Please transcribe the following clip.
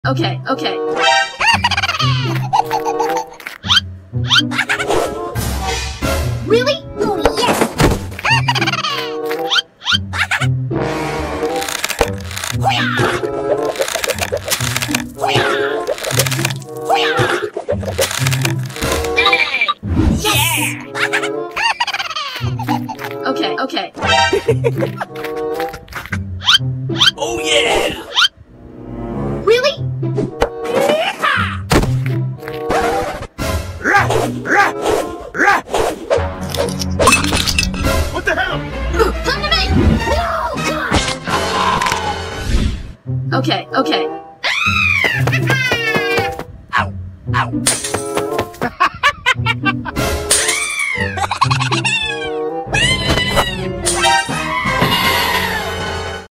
Okay, okay. Really? Oh, yes! Yes! Okay, okay. Oh yeah! Really? What the hell? Come to me! No! God! Okay, okay.